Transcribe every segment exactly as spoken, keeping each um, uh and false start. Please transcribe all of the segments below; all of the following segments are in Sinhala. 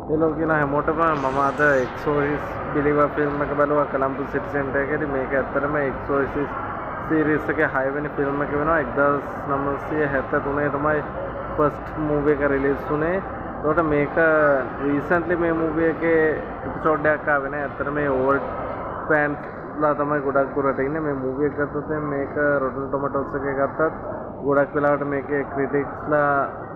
ඒ ලෝකේ නෑ හැමෝටම මම අද එක්සෝසිස් බිලීවර් ෆිල්ම් එක බලුවා කොළඹ සිටි සෙන්ටර් එකේදී. මේක ඇත්තටම එක්සෝසිස් සීරීස් එකේ හය වෙනි ෆිල්ම් එක වෙනවා. එක්දාස් නවසිය හැත්තෑ තුනේ තමයි ෆස්ට් මූවි එක රිලීස් වුණේ. ඒකට මේක රීසන්ට්ලි මේ මූවි එකේ එපිසෝඩ් එකක් ආවේ නෑ. ඇත්තට මේ ඕල්ඩ් ෆෑන්ස්ලා තමයි ගොඩක් දුරට ඉන්නේ. මේ මූවි එක ගත්තොත් මේක රොටන් ටොමැටෝස් එකේ ගත්තත් ගොඩක් වෙලාවට මේකේ ක්‍රිටික්ස්ලා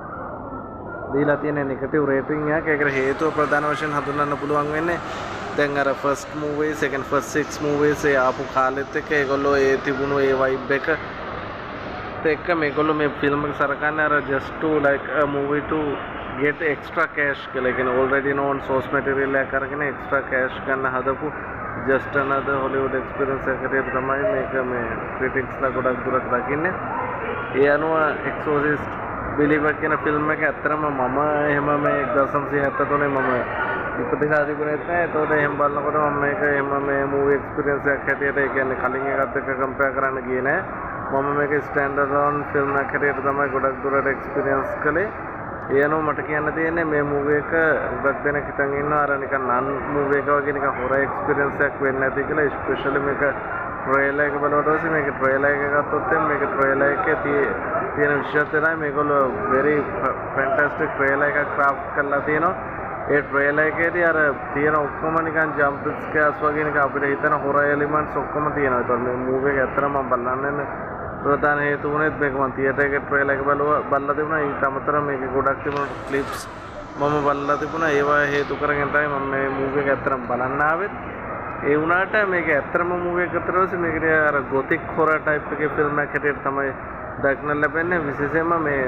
දීලා තියෙන නෙගටිව් රේටින් එකක්. ඒකට හේතුව ප්‍රධාන වශයෙන් හඳුන්වන්න පුළුවන් වෙන්නේ දැන් අර first movie, second first six movies ඒ ආපු කාලෙත් එක්ක ඒගොල්ලෝ ඒ තිබුණු ඒ වයිබ් එක එක්ක මේගොල්ලෝ මේ ෆිල්ම් එක සරකන්නේ අර just to like a movie to get extra cash කියලා. කියන්නේ already known source material එකක් අරගෙන extra cash ගන්න හදපු just another Hollywood experience එකකට තමයි මේක මේ ක්‍රිටික්ස්ලා ගොඩක් දුරට දකින්නේ. ඒ අනුව එක්සෝසිස්ට් බිලීවර් කියන ෆිල්ම් එක ඇත්තටම මම එහෙම මේ එක්දාස් නවසිය හැත්තෑ තුනේ මම ඉපදිලා තිබුණෙත් නෑ. ඒතකොට එහෙම බලනකොට මම මේක එහෙම මේ මූවි එක්ස්පීරියන්ස් එකක් හැටියට ඒ කියන්නේ කලින් එකත් එක්ක කම්පෙයාර් කරන්න ගියේ නෑ. මම මේක ස්ටෑන්ඩඩ් ලෝන් ෆිල්ම් එකක් හැටියට තමයි ගොඩක් දුරට එක්ස්පීරියන්ස් කළේ. ඒ අනුව මට කියන්න තියෙන්නේ මේ මූවි එක ගොඩක් දෙනෙක් හිතන් ඉන්නවා අර නිකන් නන් මූවි එක වගේ නිකන් හොරර් එක්ස්පීරියන්ස් එකක් වෙන්නේ නැති කියලා. ස්පෙෂලි මේක ට්‍රේලර් එක බලනකොට පස්සේ මේක ට්‍රේලර් එක ගත්තොත් මේක ට්‍රේලර් එකේ තියෙන විශේෂත්වය තමයි මේගොල්ලෝ very fantastic ට්‍රේලර් එකක් ක්‍රාෆ්ට් කරලා තියෙනවා. ඒ ට්‍රේලර් එකේදී අර තියෙන ඔක්කොම නිකන් ජම්ප් ස්කෑර්ස් වගේ නිකන් අපිට හිතන හොරර් එලිමන්ට්ස් ඔක්කොම තියෙනවා. ඒතකොට මේ මූවි එක ඇත්තටම මම බලන්නේ ප්‍රධාන හේතු වුණේත් මේක මම තියටර් එකේ ට්‍රේලර් එක බලුවා බලලා තිබුණා. ඊට අමතරව මේකේ ගොඩක් තිබුණු ක්ලිප්ස් මම බලලා තිබුණා. ඒවා හේතු කරගෙන තමයි මම මේ මූවි එක ඇත්තටම බලන්න ආවෙත්. ඒ වුණාට මේක ඇත්තටම මූවි එක අතර පස්සේ මේකට අර ගොතික් හොරර් ටයිප් එකේ ෆිල්ම් එකක් හැටියට තමයි දක්නට ලැබෙන්නේ. විශේෂයෙන්ම මේ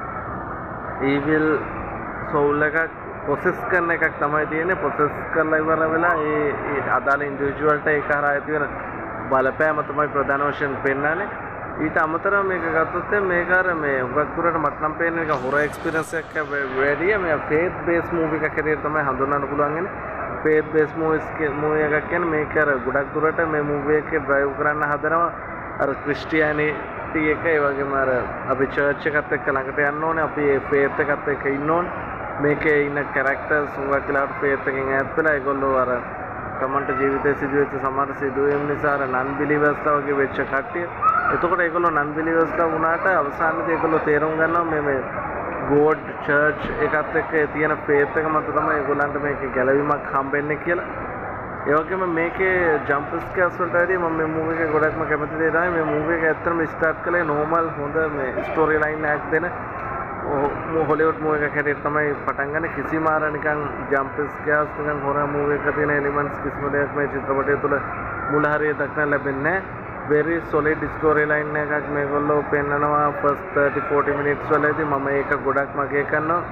ඊවිල් සෝල් එකක් ප්‍රොසෙස් කරන එකක් තමයි තියෙන්නේ. ප්‍රොසෙස් කරලා ඉවර වෙලා ඒ ඒ අදාළ ඉන්ඩිවිජුවල්ට ඒක හරහා ඇති වෙන බලපෑම තමයි ප්‍රධාන වශයෙන් පෙන්වන්නේ. ඊට අමතරව මේක ගත්තොත් මේක අර මේ උගක් දුරට මට නම් පේන්නේ එක හොරර් එක්ස්පීරියන්ස් එකක් වැඩිය මේ ෆේත් බේස් මූවි එකක් හැටියට තමයි හඳුන්වන්න පුළුවන් වෙන්නේ. ෆේත් බේස් මූවිස් මූවි එකක් කියන්නේ මේක අර ගොඩක් දුරට මේ මූවි එකේ ඩ්‍රයිව් කරන්න හදනවා අර ක්‍රිස්ටියානිටි එක. ඒ වගේම අර අපි චර්ච් එකත් එක්ක ළඟට යන්න ඕනේ. අපි ඒ ෆේත් එකත් එක්ක ඉන්න ඕනේ. මේකේ ඉන්න කැරක්ටර්ස් උගක් වෙලාවට ෆේත් එකෙන් ඈත් වෙලා ඒගොල්ලෝ අර තමන්ට ජීවිතේ සිදුවෙච්ච සමහර සිදුවීම් නිසා අර නන් බිලීවර්ස්ලා වගේ වෙච්ච කට්ටිය. එතකොට ඒගොල්ලෝ නන් බිලීවර්ස්ලා වුණාට අවසානයේදී ඒගොල්ලෝ තේරුම් ගන්නවා මේ මේ ගෝඩ් චර්ච් එකත් එක්ක තියෙන ෆේත් එක මත තමයි ඒගොල්ලන්ට මේකේ ගැලවීමක් හම්බෙන්නේ කියලා. ඒ වගේම මේකේ ජම්ප් ස්කෑර්ස් වලට වැඩිය මම මේ මූවි එකේ ගොඩක්ම කැමති දේ තමයි මේ මූවි එක ඇත්තටම ස්ටාර්ට් කළේ නෝමල් හොඳ මේ ස්ටෝරි ලයින් එකක් දෙන හොලිවුඩ් මූවි එකක් හැටියට තමයි පටන් ගන්න. කිසිම අර නිකන් ජම්ප් ස්කෑර්ස් නිකන් හොරර් මූවි එකක තියෙන එලිමන්ට්ස් කිසිම දෙයක් මේ චිත්‍රපටය තුළ මුල හරිය දක්නට ලැබෙන්නේ නැහැ. very solid story line එකක් මේගොල්ලෝ පෙන්නනවා first thirty forty minutes වලදී. මම ඒක ගොඩක් මගේ කරනවා.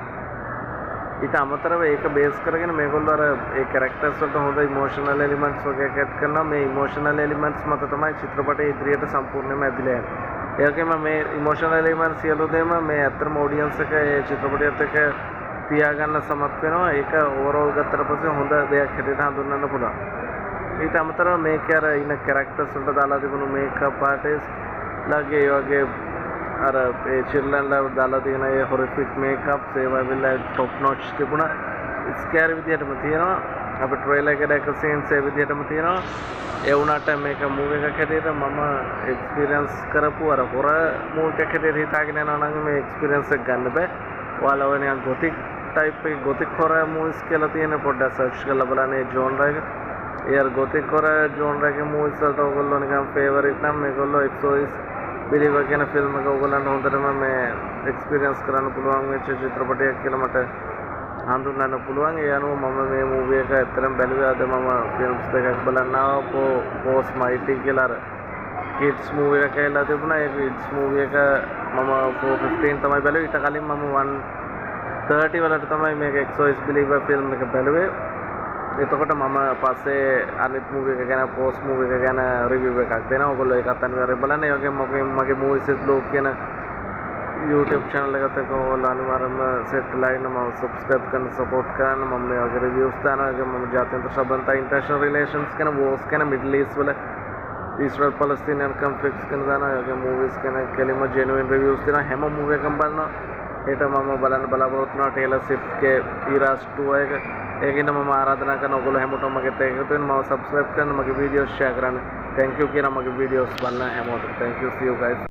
ඊට අමතරව ඒක බේස් කරගෙන මේගොල්ලෝ අර ඒ characters වලට හොඳ emotional elements වගේ එකක් කරනවා. මේ emotional elements මත තමයි චිත්‍රපටය ඉදිරියට සම්පූර්ණයෙන්ම ඇදිලා යන්නේ. ඒ වගේම මේ emotional elements සියලු දේම මේ අත්‍තරම audience එක ඒ චිත්‍රපටයත් එක්ක තියාගන්න සමත් වෙනවා. ඒක overall ගත්තට පස්සේ හොඳ දෙයක් හැටියට හඳුන්වන්න පුළුවන්. ඊට අමතරව මේකේ අර ඉන්න කැරක්ටර්ස් වලට දාලා තිබුණු මේකප් ආටිස්ට් ලාගේ ඒ වගේ අර ඒ චිල්ලන්ලා දාලා තියෙන ඒ හොරිෆික් මේකප්ස් ඒවා විලා টොප් නොච් තිබුණා. ස්කෑරි විදියටම තියෙනවා. අපි ට්‍රේලර් එකේ දැක්ක සීන්ස් ඒ විදියටම තියෙනවා. ඒ වුණාට මේක මූවි එකක් හැටියට මම එක්ස්පීරියන්ස් කරපු අර හොරර් මූවි එකක් හැටියට හිතාගෙන යනවා නම් මේ එක්ස්පීරියන්ස් එක ගන්න බෑ. ඔයාලා වෙන ගොතික් ටයිප් එක ගොතික් හොරර් මූවිස් කියලා තියෙන පොඩ්ඩක් සර්ච් කරලා බලන්න ඒ ජෝනර් එක. ඒ ගොතික් හොරර් ජෝනර් එකේ මූවිස් වලට ඔයගොල්ලෝ නිකන් ෆේවරිට් නම් මේගොල්ලෝ එක්සෝසිස් බිලීවර් කියන ෆිල්ම් එක ඔයගොල්ලන්ට හොඳටම මේ එක්ස්පීරියන්ස් කරන්න පුළුවන් වෙච්ච චිත්‍රපටයක් කියලා මට හඳුන්වන්න පුළුවන්. ඒ අනුව මම මේ මූවි එක ඇත්තටම බැලුවේ. අද මම ෆිල්ම්ස් දෙකක් බලන්න ආවා. පෝස් මයිටි කියලා අර කිඩ්ස් මූවි එක කියලා තිබුණා. ඒ කිඩ්ස් මූවි එක මම four fifteen තමයි බැලුවේ. ඊට කලින් මම one thirty වලට තමයි මේක එක්සෝසිස් බිලීවර් ෆිල්ම් එක බැලුවේ. එතකොට මම පස්සේ අනිත් මූවි එක ගැන පෝස් මූවි එක ගැන රිවිව් එකක් දෙනවා. ඔයගොල්ලෝ ඒකත් අනිවාර්යයෙන් බලන්න. ඒ වගේම මගේ මගේ මූවිස් බ්ලොග් කියන YouTube channel එකට ඔයගොල්ලෝ අනිවාර්යයෙන්ම සෙට් ලයින් මම subscribe කරන්න support කරන්න. මම මේ වගේ reviews දානවා. ඒකම මම ජාත්‍යන්තර සම්බන්ධතා international relations කියන wars කියන middle east වල Israel Palestinian conflicts ගැන දානවා. ඒ වගේ movies ගැන කෙලින්ම genuine reviews දෙනවා. හැම movie එකක්ම බලනවා. හෙට මම බලන්න බලාපොරොත්තු වෙනවා ටේලර් ස්විෆ්ට්ගේ ඊරාස් ටූ එක. ඒකින්ද මම ආරාධනා කරන ඔයගොල්ලෝ හැමෝටම මගෙත් එකතු වෙන්න මම සබ්ස්ක්‍රයිබ් කරන්න මගේ වීඩියෝස් ෂෙයා කරන්න. thank you කියන මගේ වීඩියෝස් බලන හැමෝටම thank you see you guys.